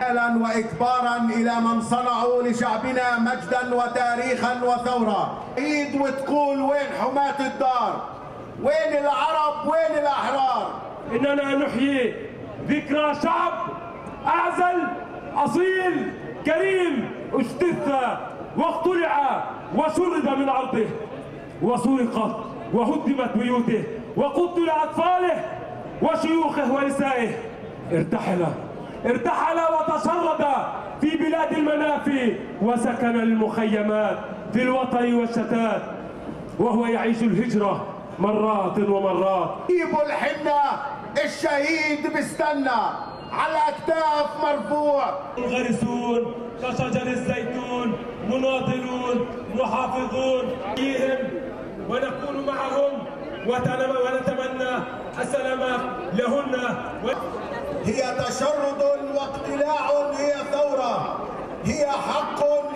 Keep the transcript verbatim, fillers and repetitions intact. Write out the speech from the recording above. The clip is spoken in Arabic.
امتثالا وإكبارا إلى من صنعوا لشعبنا مجدا وتاريخا وثورة. عيد وتقول وين حماة الدار؟ وين العرب؟ وين الأحرار؟ إننا نحيي ذكرى شعب أعزل أصيل كريم اجتث واقتلع وشرد من أرضه وسرقت وهدمت بيوته وقتل أطفاله وشيوخه ونسائه. ارتحل ارتحل وتشرد في بلاد المنافي وسكن المخيمات في الوطن والشتات، وهو يعيش الهجرة مرات ومرات. جيبوا الحنة، الشهيد بيستنى على الأكتاف مرفوع. منغرسون كشجر الزيتون، مناضلون محافظون فيهم ونكون معهم ونتمنى السلامة لهن. هي تشرد واقتلاع، هي ثورة، هي حق